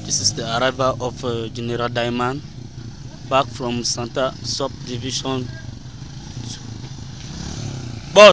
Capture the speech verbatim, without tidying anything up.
This is the arrival of uh, General Dieman back from Santa Subdivision